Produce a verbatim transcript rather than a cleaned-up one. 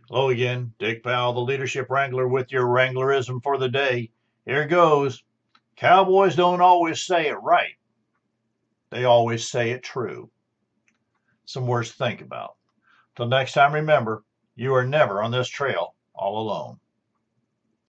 Hello again, Dick Powell, the Leadership Wrangler, with your Wranglerism for the day. Here goes. Cowboys don't always say it right. They always say it true. Some words to think about. Till next time, remember, you are never on this trail all alone.